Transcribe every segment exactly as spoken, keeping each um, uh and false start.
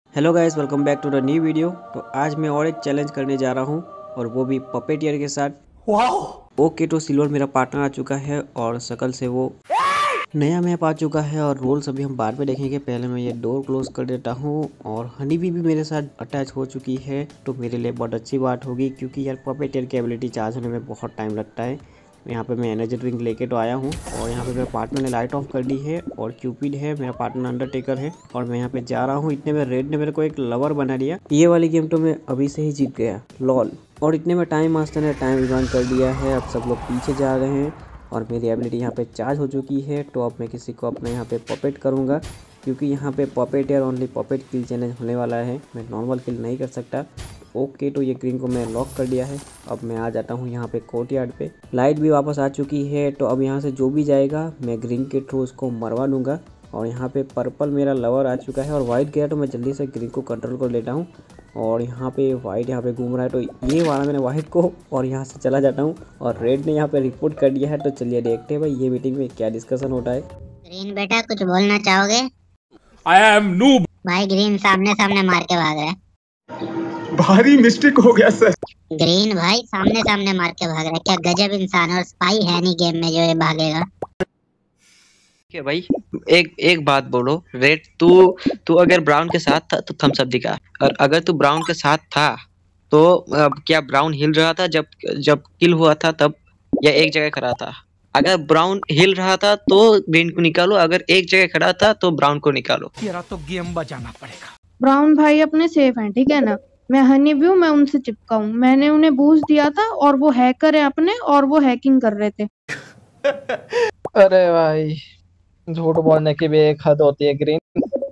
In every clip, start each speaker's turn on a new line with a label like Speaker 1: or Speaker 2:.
Speaker 1: Hello guys, welcome back to the new video. तो आज मैं और एक चैलेंज करने जा रहा हूं और वो भी पपेटियर के साथ। वाओ। ओके, तो सिल्वर मेरा पार्टनर आ चुका है और शकल से वो नया मैप आ चुका है और रोल्स अभी हम बाद में देखेंगे। पहले मैं ये डोर क्लोज कर देता हूँ और हनी बी भी मेरे साथ अटैच हो चुकी है, तो मेरे लिए बहुत अच्छी बात होगी क्योंकि यार पपेटियर की एबिलिटी चार्ज होने में बहुत टाइम लगता है। यहाँ पे मैं एनर्जी ड्रिंक लेके तो आया हूँ और यहाँ पे मेरे पार्टनर ने लाइट ऑफ कर दी है और क्यूपिड है, मेरा पार्टनर अंडरटेकर है और मैं यहाँ पे जा रहा हूँ। इतने में रेड ने मेरे को एक लवर बना दिया। ये वाली गेम तो मैं अभी से ही जीत गया, लॉल। और इतने में टाइम मास्टर ने टाइम रिवाइंड कर दिया है। अब सब लोग पीछे जा रहे हैं और मेरी एबिलिटी यहाँ पे चार्ज हो चुकी है। तो अब मैं किसी को अपना यहाँ पे पपेट करूँगा क्योंकि यहाँ पे puppeteer only puppet kill challenge होने वाला है, मैं नॉर्मल किल नहीं कर सकता। ओके, तो ये ग्रीन को मैं लॉक कर दिया है। अब मैं आ जाता हूँ यहाँ पे कोर्टयार्ड पे। लाइट भी वापस आ चुकी है, तो अब यहाँ से जो भी जाएगा मैं ग्रीन के थ्रू उसको मरवा दूंगा। और यहाँ पे पर्पल मेरा लवर आ चुका है और वाइट गया, तो मैं जल्दी से ग्रीन को कंट्रोल कर लेता हूँ। और यहाँ पे वाइट यहाँ पे घूम रहा है, तो ये वाला मैंने वाइट को और यहाँ से चला जाता हूँ। और रेड ने यहाँ पे रिपोर्ट कर दिया है, तो चलिए देखते हैं भाई ये मीटिंग में क्या डिस्कशन होता है।
Speaker 2: ग्रीन बेटा कुछ बोलना चाहोगे?
Speaker 3: I am noob.
Speaker 2: भाई ग्रीन सामने सामने मार के भाग रहा है।
Speaker 3: भारी मिस्टेक हो गया सर।
Speaker 2: ग्रीन भाई सामने सामने मार के भाग रहा है, क्या गजब इंसान और स्पाई है नहीं गेम में जो ये भागेगा।
Speaker 4: क्या भाई, एक एक बात बोलो रेड, तू तू अगर ब्राउन के साथ था तो थम्स अप दिखा, और अगर तू ब्राउन के साथ था तो अब क्या ब्राउन हिल रहा था जब जब किल हुआ था तब, या एक जगह खड़ा था? अगर ब्राउन हिल रहा था तो ग्रीन को निकालो, अगर एक जगह खड़ा था तो ब्राउन को निकालो।
Speaker 3: तेरा तो गेम बजाना पड़ेगा।
Speaker 5: ब्राउन भाई अपने सेफ हैं, ठीक है ना। मैं हनी भी हूँ, मैं उनसे चिपका हूँ। मैंने उन्हें बूस्ट दिया था और वो हैकर है अपने, और वो हैकिंग कर रहे थे।
Speaker 6: अरे भाई, झूठ बोलने की भी एक हद होती है ग्रीन।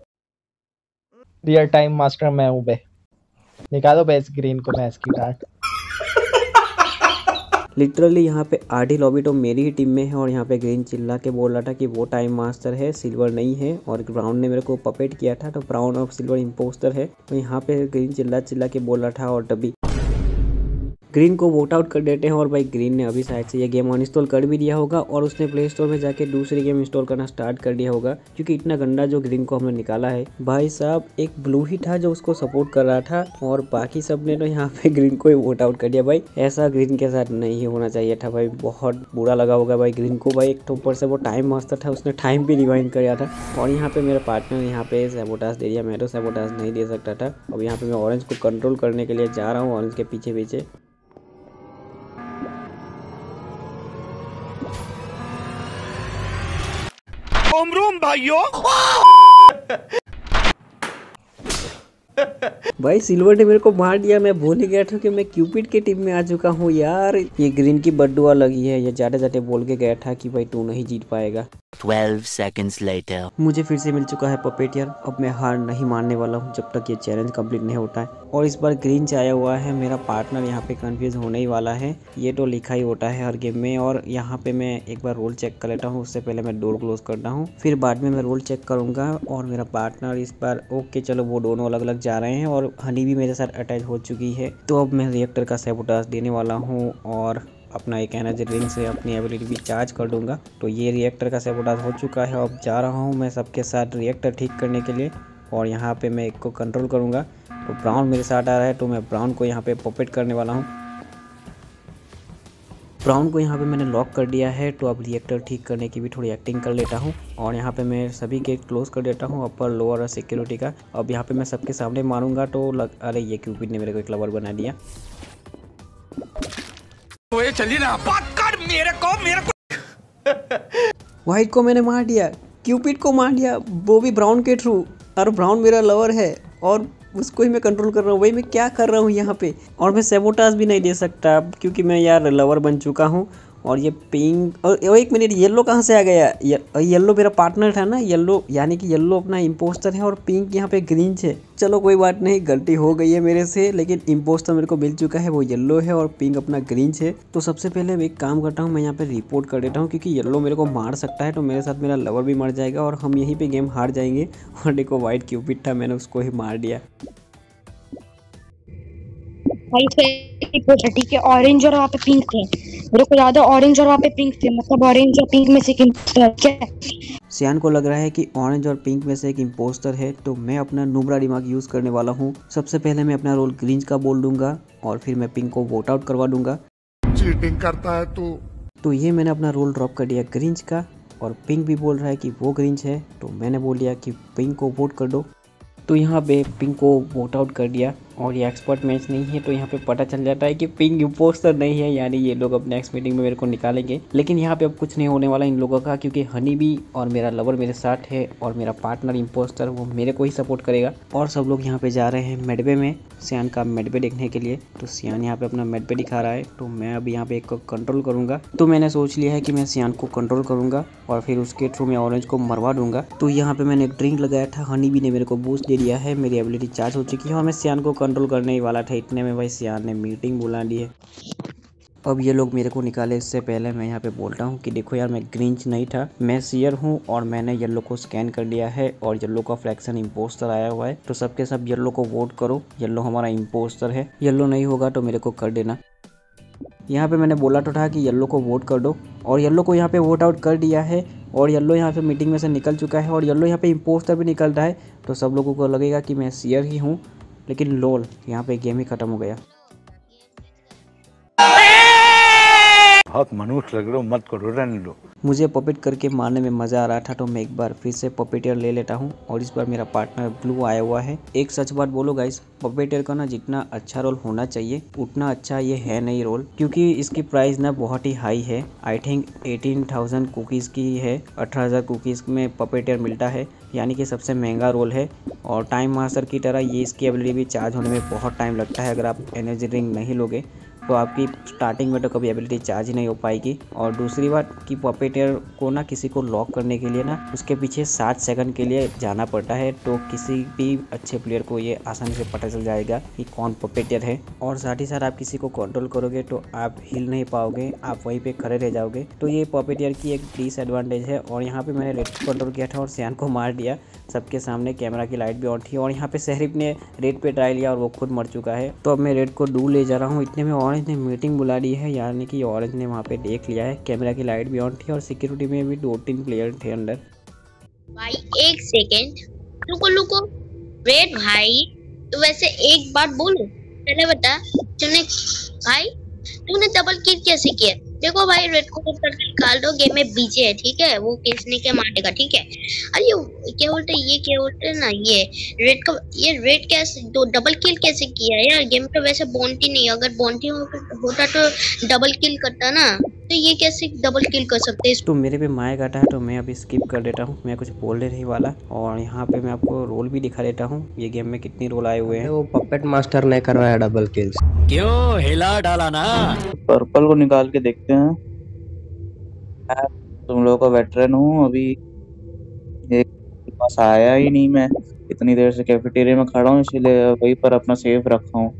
Speaker 6: रियल टाइम मास्टर मैं हूँ बे। निकालो बे इस ग्रीन को भैंस की डांट।
Speaker 1: लिटरली यहाँ पे आधी लॉबी तो मेरी ही टीम में है और यहाँ पे ग्रीन चिल्ला के बोल रहा था कि वो टाइम मास्टर है, सिल्वर नहीं है। और ब्राउन ने मेरे को पपेट किया था, तो ब्राउन और सिल्वर इम्पोस्टर है। तो यहाँ पे ग्रीन चिल्ला चिल्ला के बोल रहा था और तभी ग्रीन को वोट आउट कर देते हैं। और भाई ग्रीन ने अभी शायद से ये गेम अनइंस्टॉल कर भी दिया होगा और उसने प्ले स्टोर में जाके दूसरी गेम इंस्टॉल करना स्टार्ट कर दिया होगा, क्योंकि इतना गंदा जो ग्रीन को हमने निकाला है। भाई साहब, एक ब्लू ही था जो उसको सपोर्ट कर रहा था और बाकी सब ने तो यहाँ पे ग्रीन को ही वोट आउट कर दिया। भाई ऐसा ग्रीन के साथ नहीं होना चाहिए था भाई, बहुत बुरा लगा होगा भाई ग्रीन को। भाई एक तो ऊपर से वो टाइम मास्टर था, उसने टाइम भी रिवाइंड कर दिया था। और यहाँ पे मेरा पार्टनर यहाँ पे सैबोटाज दे दिया, मैं तो सैबोटाज नहीं दे सकता था। अब यहाँ पे मैं ऑरेंज को कंट्रोल करने के लिए जा रहा हूँ, ऑरेंज के पीछे पीछे।
Speaker 3: रूम भाइयों।
Speaker 1: भाई सिल्वर ने मेरे को मार दिया, मैं भूल ही गया था कि मैं क्यूपिड के टीम में आ चुका हूँ यार। ये ग्रीन की बद्दुआ लगी है, ये जाते जाते बोल के गया था कि भाई तू नहीं जीत पाएगा।
Speaker 7: ट्वेल्व सेकंड्स लेटर
Speaker 1: मुझे फिर से मिल चुका है पपेटियर। अब मैं हार नहीं मानने वाला हूँ जब तक ये चैलेंज कंप्लीट नहीं होता है। और इस बार ग्रीन से आया हुआ है, मेरा पार्टनर यहाँ पे कंफ्यूज होने ही वाला है। ये तो लिखा ही होता है हर गेम में। और यहाँ पे मैं एक बार रोल चेक कर लेता हूँ, उससे पहले मैं डोर क्लोज करता हूँ, फिर बाद में मैं रोल चेक करूंगा। और मेरा पार्टनर इस बार ओके, चलो वो दोनों अलग अलग जा रहे हैं और हनी भी मेरे साथ अटैच हो चुकी है। तो अब मैं रिएक्टर का सैबोटाज देने वाला हूँ और अपना एक एनर्जी ड्रिंक से अपनी एबिलिटी भी चार्ज कर दूंगा। तो ये रिएक्टर का सैबोटाज हो चुका है। अब जा रहा हूँ मैं सबके साथ रिएक्टर ठीक करने के लिए और यहाँ पे मैं एक को कंट्रोल करूँगा। तो ब्राउन मेरे साथ आ रहा है, तो मैं ब्राउन को यहाँ पे पपेट करने वाला हूँ। ब्राउन को यहाँ पे मैंने लॉक कर दिया है, तो अब रिएक्टर ठीक करने की भी थोड़ी एक्टिंग कर लेता हूँ। और यहाँ पे मैं सभी के क्लोज कर देता हूँ, अपर लोअर और सिक्योरिटी का। अब यहाँ पे मैं सबके सामने मारूंगा तो लग... अरे ये क्यूपिड ने मेरे को एक लवर बना दिया।
Speaker 3: तो चलिए ना, बात कर मेरे को मेरे को
Speaker 1: व्हाइट को मैंने मार दिया, क्यूपिड को मार दिया, वो भी ब्राउन के थ्रू। और ब्राउन मेरा लवर है और उसको ही मैं कंट्रोल कर रहा हूँ। भाई मैं क्या कर रहा हूँ यहाँ पे। और मैं सैबोटाज भी नहीं दे सकता क्योंकि मैं यार लवर बन चुका हूँ। और ये पिंक और एक मिनट, येलो कहाँ से आ गया? ये, येलो मेरा पार्टनर था ना, येलो यानी कि येलो अपना इम्पोस्टर है और पिंक यहाँ पे ग्रीन है। चलो कोई बात नहीं, गलती हो गई है मेरे से, लेकिन इम्पोस्टर मेरे को मिल चुका है, वो येलो है और पिंक अपना ग्रीन है। तो सबसे पहले मैं एक काम करता हूँ, मैं यहाँ पे रिपोर्ट कर देता हूँ क्योंकि येलो मेरे को मार सकता है, तो मेरे साथ मेरा लवर भी मर जाएगा और हम यहीं पे गेम हार जाएंगे। और देखो वाइट क्यूपिड था, मैंने उसको ही मार दिया।
Speaker 8: ठीक है, ऑरेंज और वहाँ पे पिंक थे, मेरे को याद है ऑरेंज और वहाँ पे पिंक थे, मतलब ऑरेंज और पिंक में से क्या
Speaker 1: सियान को लग रहा है कि ऑरेंज और पिंक में से एक इम्पोस्टर है, तो मैं अपना नुबरा दिमाग यूज करने वाला हूँ। सबसे पहले मैं अपना रोल ग्रींच का बोल दूंगा और फिर मैं पिंक को वोट आउट करवा दूंगा।
Speaker 3: चीटिंग करता है तू।
Speaker 1: तो ये मैंने अपना रोल ड्रॉप कर दिया ग्रींच का और पिंक भी बोल रहा है कि वो ग्रींच है, तो मैंने बोल दिया कि पिंक को वोट कर दो। तो यहाँ पे पिंक को वोट आउट कर दिया और ये एक्सपर्ट मैच नहीं है, तो यहाँ पे पता चल जाता है कि पिंक इम्पोस्टर नहीं है, यानी ये लोग अब नेक्स्ट मीटिंग में मेरे को निकालेंगे। लेकिन यहाँ पे अब कुछ नहीं होने वाला इन लोगों का, क्योंकि हनी भी और मेरा लवर मेरे साथ है और मेरा पार्टनर इम्पोस्टर वो मेरे को ही सपोर्ट करेगा। और सब लोग यहाँ पे जा रहे हैं मेडबे में सियान का मेडबे देखने के लिए। तो सियान यहाँ पे अपना मेडबे दिखा रहा है, तो मैं अभी यहाँ पे एक को कंट्रोल करूँगा। तो मैंने सोच लिया है कि मैं सियान को कंट्रोल करूँगा और फिर उसके थ्रू मैं ऑरेंज को मरवा दूंगा। तो यहाँ पे मैंने एक ड्रिंक लगाया था, हनी भी ने मेरे को बूस्ट दे दिया है, मेरी एबिलिटी चार्ज हो चुकी है और मैं सियान को कंट्रोल करने ही वाला था। इतने में भाई सियान ने मीटिंग बुला ली है। अब ये लोग मेरे को निकाले इससे पहले मैं यहाँ पे बोलता हूँ कि देखो यार, मैं ग्रींच नहीं था, मैं सियर हूँ और मैंने येलो को स्कैन कर लिया है और येलो का फ्रैक्शन इम्पोस्टर आया हुआ है। तो सबके सब येलो को वोट करो, येलो हमारा इम्पोस्टर है। येलो नहीं होगा तो मेरे को कर देना। यहाँ पे मैंने बोला तो था कि येलो को वोट कर दो और येलो को यहाँ पे वोट आउट कर दिया है और येलो यहाँ पे मीटिंग में से निकल चुका है और येलो यहाँ पे इम्पोस्टर भी निकल रहा है। तो सब लोगों को लगेगा कि मैं सियर ही हूँ, लेकिन लोल यहाँ पे गेम ही खत्म हो गया।
Speaker 8: बहुत मनुष्य लग रहे हो, मत करो, रहने दो।
Speaker 1: मुझे पपेट करके मारने में मजा आ रहा था, तो मैं एक बार फिर से पपेटियर ले लेता हूँ और इस बार मेरा पार्टनर ब्लू आया हुआ है। एक सच बात बोलो गाइस, पपेटियर का ना जितना अच्छा रोल होना चाहिए उतना अच्छा ये है नहीं रोल, क्योंकि इसकी प्राइस ना बहुत ही हाई है। I think eighteen thousand cookies की है, अठारह हज़ार कुकीज़ में पपेटियर मिलता है, यानी कि सबसे महंगा रोल है। और टाइम मास्टर की तरह ये इसकी एबिलिटी भी चार्ज होने में बहुत टाइम लगता है। अगर आप एनर्जी ड्रिंक नहीं लोगे तो आपकी स्टार्टिंग में तो कभी एबिलिटी चार्ज ही नहीं हो पाएगी। और दूसरी बात कि पपेटियर को ना किसी को लॉक करने के लिए ना उसके पीछे सात सेकंड के लिए जाना पड़ता है, तो किसी भी अच्छे प्लेयर को ये आसानी से पता चल जाएगा कि कौन पपेटियर है। और साथ ही साथ आप किसी को कंट्रोल करोगे तो आप हिल नहीं पाओगे, आप वहीं पे खड़े रह जाओगे। तो ये पपेटियर की एक डिसएडवांटेज है। और यहाँ पे मैंने रेड को कंट्रोल किया था और सियान को मार दिया सबके सामने, कैमरा की लाइट भी ऑन थी। और यहाँ पे शहरीफ ने रेड पे ट्राई लिया और वो खुद मर चुका है। तो अब मैं रेड को डू ले जा रहा हूँ। इतने में ऑरेंज ने मीटिंग बुला ली है, यानी कि ऑरेंज ने वहाँ पे देख लिया है, कैमरा की लाइट भी ऑन थी और सिक्योरिटी में भी दो तीन प्लेयर थे अंदर।
Speaker 9: भाई एक सेकेंड रुको रुको रेड भाई, तो वैसे एक बात बोलूं, पहले बता तूने भाई तूने डबल किल कैसे किया? देखो भाई रेड को करके निकाल दो, गेम में बीजे है ठीक है, वो किसने क्या मारेगा ठीक है। अरे क्या बोलते ये क्या बोलते ना ये रेड का ये रेड कैसे दो डबल किल कैसे किया यार? गेम पे वैसे बॉन्टी नहीं, अगर बॉन्टी होता तो डबल किल करता ना, तो ये कैसे डबल किल कर सकते हैं?
Speaker 1: तो मेरे पे माया काटा है तो मैं अभी स्किप कर देता हूँ, मैं कुछ बोलने नहीं वाला। और यहाँ पे मैं आपको रोल भी दिखा देता हूँ, ये गेम में कितनी रोल आए हुए हैं।
Speaker 10: वो पपेट मास्टर ने कर रहा है डबल किल्स।
Speaker 7: क्यों हिला डाला ना?
Speaker 11: पर्पल को निकाल के देखते हैं। तुम लोगों का वेटरन हूँ, अभी एक पास आया ही नहीं, मैं इतनी देर से कैफेटेरिया में खड़ा हूँ, इसलिए वहीं पर अपना सेफ रखा हूँ।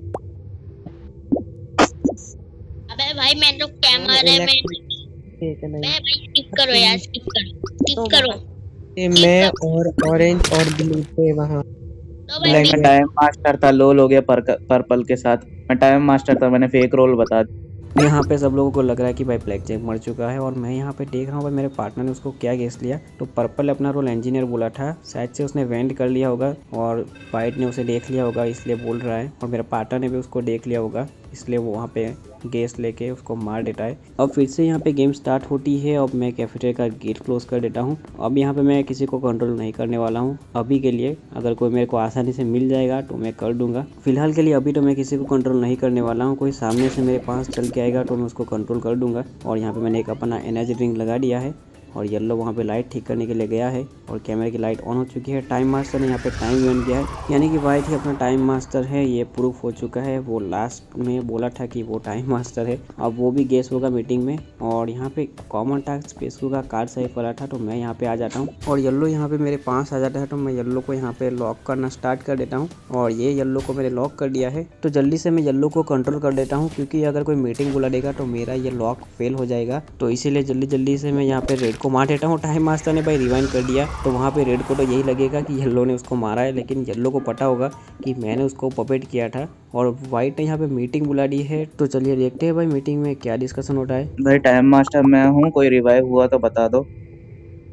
Speaker 9: अबे भाई मैं तो कैमरे में मैं भाई स्किप करो यार, स्किप करो स्किप करो।
Speaker 10: मैं और ऑरेंज और ब्लू थे वहाँ।
Speaker 11: मैं टाइम मास्टर था, लोल हो गया पर्पल के साथ। मैं टाइम मास्टर था, मैंने फेक रोल बता दिया।
Speaker 1: यहाँ पे सब लोगों को लग रहा है कि भाई ब्लैक जैक मर चुका है और मैं यहाँ पे देख रहा हूँ भाई मेरे पार्टनर ने उसको क्या गेस लिया। तो पर्पल अपना रोल इंजीनियर बोला था, शायद से उसने वेंट कर लिया होगा और वाइट ने उसे देख लिया होगा इसलिए बोल रहा है, और मेरा पार्टनर ने भी उसको देख लिया होगा इसलिए वो वहाँ पे गैस लेके उसको मार देता है। अब फिर से यहाँ पे गेम स्टार्ट होती है। अब मैं कैफेटेरिया का गेट क्लोज कर देता हूँ। अब यहाँ पे मैं किसी को कंट्रोल नहीं करने वाला हूँ अभी के लिए। अगर कोई मेरे को आसानी से मिल जाएगा तो मैं कर दूंगा, फिलहाल के लिए अभी तो मैं किसी को कंट्रोल नहीं करने वाला हूँ। कोई सामने से मेरे पास चल के आएगा तो मैं उसको कंट्रोल कर दूंगा। और यहाँ पे मैंने एक अपना एनर्जी ड्रिंक लगा दिया है और येलो वहाँ पे लाइट ठीक करने के लिए गया है और कैमरे की लाइट ऑन हो चुकी है। टाइम मास्टर ने यहाँ पे टाइम बन गया है, यानी कि वाइट ही अपना टाइम मास्टर है, ये प्रूफ हो चुका है। वो लास्ट में बोला था कि वो टाइम मास्टर है, अब वो भी गेस होगा मीटिंग में। और यहाँ पे कॉमन टास्क स्पेसू का कार्ड सेव करा था तो मैं यहाँ पे आ जाता हूँ और येलो यहाँ पे मेरे पास आ जाता है, तो मैं येलो को यहाँ पे लॉक करना स्टार्ट कर देता हूँ। और ये येलो को मैंने लॉक कर दिया है, तो जल्दी से मैं येलो को कंट्रोल कर देता हूँ, क्योंकि अगर कोई मीटिंग बुला देगा तो मेरा ये लॉक फेल हो जाएगा। तो इसीलिए जल्दी जल्दी से मैं यहाँ पे रेड को मार देता हूँ। टाइम मास्टर ने भाई रिवाइंड कर दिया, तो वहाँ पे रेड को तो यही लगेगा कि येलो ने उसको मारा है, लेकिन येलो को पता होगा कि मैंने उसको पपेट किया था। और वाइट ने यहाँ पे मीटिंग बुला दी है, तो चलिए देखते हैं भाई मीटिंग में क्या डिस्कशन होता है।
Speaker 11: भाई टाइम मास्टर मैं हूँ, कोई रिवाइव हुआ तो बता दो।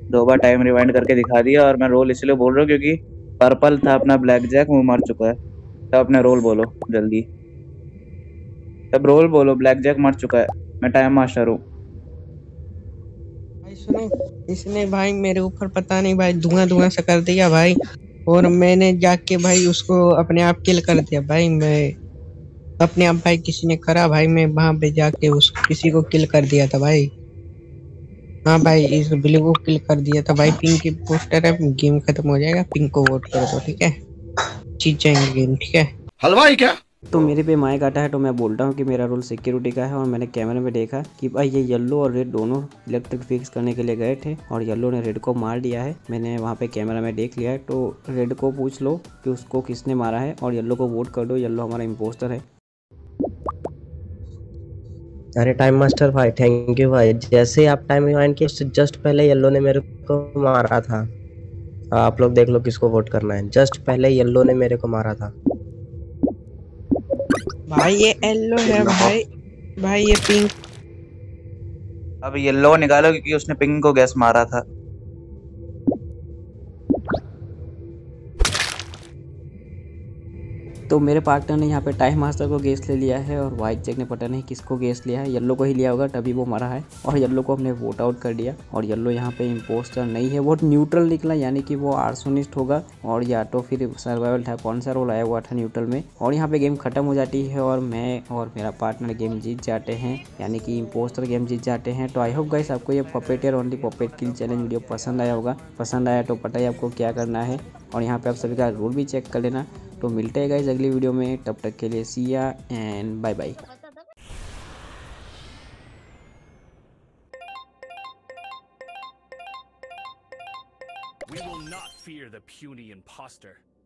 Speaker 11: दो बार टाइम रिवाइंड करके दिखा दिया। और मैं रोल इसलिए बोल रहा हूँ क्योंकि पर्पल था अपना ब्लैक जैक, वो मर चुका है। तब अपना रोल बोलो जल्दी, तब रोल बोलो। ब्लैक जैक मर चुका है, मैं टाइम मास्टर हूँ।
Speaker 10: भाई सुनो, इसने भाई मेरे ऊपर पता नहीं भाई धुआं धुआं सा कर दिया भाई, और मैंने जाके भाई उसको अपने आप किल कर दिया भाई। मैं अपने आप भाई किसी ने करा भाई, मैं वहां पे जाके उस किसी को किल कर दिया था भाई। हाँ भाई, इस बिल्ली को किल कर दिया था भाई। पिंक की पोस्टर है, गेम खत्म हो जाएगा, पिंक को वोट कर दो ठीक है, जीत जाएंगे गेम ठीक है।
Speaker 3: हलवाई क्या?
Speaker 1: तो मेरे पे माइक आता है तो मैं बोलता हूँ कि मेरा रोल सिक्योरिटी का है, और मैंने कैमरे में देखा कि भाई ये येलो और रेड दोनों इलेक्ट्रिक फिक्स करने के लिए गए थे और येलो ने रेड को मार दिया है। मैंने वहाँ पे कैमरा में देख लिया है। तो रेड को पूछ लो कि उसको किसने मारा है और येलो को वोट कर दो, येलो हमारा इम्पोस्टर है।
Speaker 10: अरे टाइम मास्टर भाई थैंक यू भाई, जैसे आप टाइम रिवाइंड किए उससे जस्ट पहले येलो ने मेरे को मारा था। आप लोग देख लो किसको वोट करना है, जस्ट पहले येलो ने मेरे को मारा था भाई। ये येलो है भाई, भाई ये पिंक।
Speaker 11: अब येलो निकालो क्योंकि उसने पिंक को गैस मारा था।
Speaker 1: तो मेरे पार्टनर ने यहाँ पे टाइम मास्टर को गैस ले लिया है और व्हाइट जैक ने पता नहीं किसको गैस लिया है, येलो को ही लिया होगा तभी वो मरा है। और येलो को हमने वोट आउट कर दिया और येलो यहाँ पे इम्पोस्टर नहीं है, वो न्यूट्रल निकला, यानी कि वो आर्सोनिस्ट होगा और या तो फिर सर्वाइवल था, कौन सा रोल आया हुआ था न्यूट्रल में। और यहाँ पे गेम खत्म हो जाती है और मैं और मेरा पार्टनर गेम जीत जाते हैं, यानी कि इम्पोस्टर गेम जीत जाते हैं। तो आई होप गाइस आपको ये puppeteer only puppet kill challenge video पसंद आया होगा। पसंद आया तो पता ही आपको क्या करना है, और यहाँ पे आप सभी का रूल भी चेक कर लेना। तो मिलते हैं गाइस अगली वीडियो में, तब तक के लिए see ya and bye bye.
Speaker 7: We will not fear the puny imposter.